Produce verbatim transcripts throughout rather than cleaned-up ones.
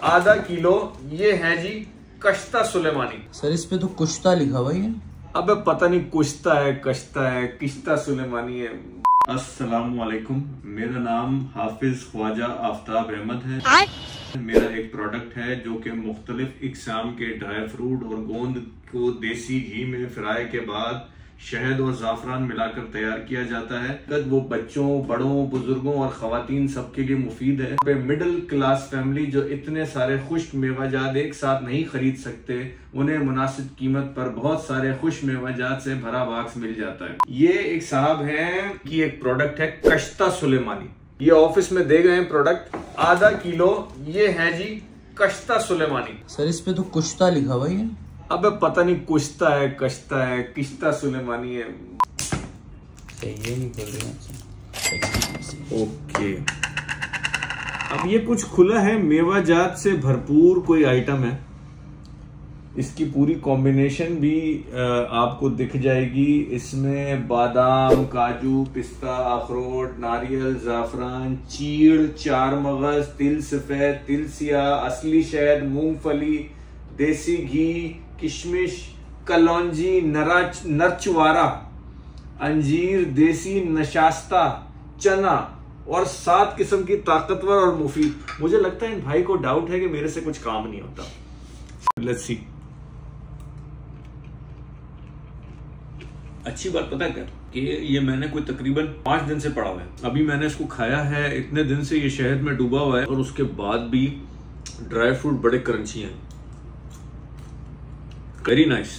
आधा किलो। ये है जी कश्ता सुलेमानी। सर इस पे तो कुश्ता लिखा हुआ है। अबे पता नहीं कुश्ता है, कश्ता है, किश्ता सुलेमानी है। अस्सलाम वालेकुम, मेरा नाम हाफिज ख्वाजा आफ्ताब अहमद है। मेरा एक प्रोडक्ट है जो कि मुख्तलिफ इकसाम के ड्राई फ्रूट और गोंद को देसी घी में फ्राई के बाद शहद और ज़ाफ़रान मिलाकर तैयार किया जाता है। वो बच्चों, बड़ों, बुजुर्गों और खवातीन सबके लिए मुफीद है। मिडिल क्लास फैमिली जो इतने सारे खुश्क मेवाजात एक साथ नहीं खरीद सकते, उन्हें मुनासिब कीमत पर बहुत सारे खुश मेवाजात से भरा बॉक्स मिल जाता है। ये एक साहब हैं कि एक प्रोडक्ट है कश्ता सुलेमानी। ये ऑफिस में दे गए हैं प्रोडक्ट आधा किलो। ये है जी कश्ता सुलेमानी। सर इस पे तो कुश्ता लिखा हुआ है। अबे पता नहीं कुश्ता है, कश्ता है, किश्ता सुलेमानी है। ये नहीं खोल रहे। ओके, अब ये कुछ खुला है, मेवाजात से भरपूर कोई आइटम है। इसकी पूरी कॉम्बिनेशन भी आपको दिख जाएगी। इसमें बादाम, काजू, पिस्ता, अखरोट, नारियल, जाफरान, चीड़, चार मगज, तिल सफेद, तिल सिया, असली शहद, मूंगफली, देसी घी, किशमिश, कलौंजी, नरचवारा, अंजीर, देसी नशास्ता, चना और सात किस्म की ताकतवर और मुफीद। मुझे लगता है इन भाई को डाउट है कि मेरे से कुछ काम नहीं होता। Let's see. अच्छी बात पता है क्या कि ये मैंने कोई तकरीबन पांच दिन से पड़ा हुआ है। अभी मैंने इसको खाया है, इतने दिन से ये शहद में डूबा हुआ है और उसके बाद भी ड्राई फ्रूट बड़े क्रंची हैं। Very nice.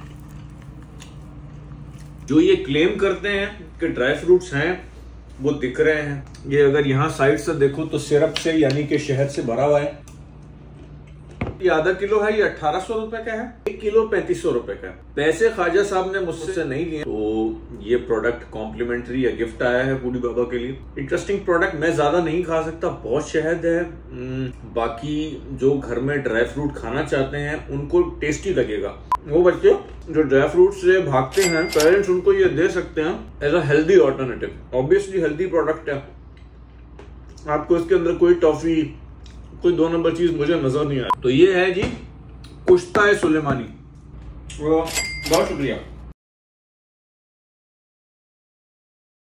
जो ये क्लेम करते हैं कि ड्राई फ्रूट्स हैं वो दिख रहे हैं। ये अगर यहां साइड से देखो तो सिरप से यानी कि शहद से भरा हुआ है। ये आधा किलो है, ये अठारह सौ रुपए का है। एक किलो पैंतीस सौ रुपए का है। पैसे ख्वाजा साहब ने मुझसे नहीं लिए, तो ये प्रोडक्ट कॉम्प्लीमेंट्री या गिफ्ट आया है बूढ़ी बाबा के लिए। Interesting product. मैं ज्यादा नहीं खा सकता, बहुत शहद है। बाकी जो घर में ड्राई फ्रूट खाना चाहते हैं उनको टेस्टी लगेगा। वो बच्चे जो ड्राई फ्रूट से भागते हैं, पेरेंट्स उनको ये दे सकते हैं as a healthy alternative. Obviously healthy product है। आपको इसके अंदर कोई टॉफी, कोई दो नंबर चीज मुझे नजर नहीं आया। तो ये है जी कुश्ता सुलेमानी। बहुत शुक्रिया।